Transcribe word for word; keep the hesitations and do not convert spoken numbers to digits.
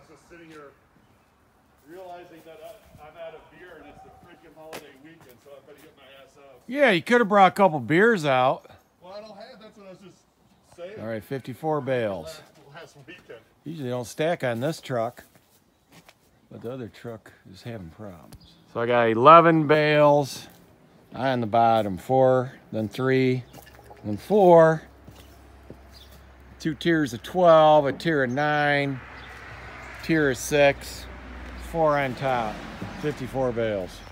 just sitting here realizing that I, I'm out of beer and it's the freaking holiday weekend, so I better get my ass out. Yeah, you could have brought a couple beers out. Well, I don't have, that's what I was just saying. All right, fifty-four bales. Last, last weekend. Usually don't stack on this truck, but the other truck is having problems. So I got eleven bales on the bottom, four, then three, then four. Two tiers of twelve, a tier of nine, tier of six, four on top, fifty-four bales.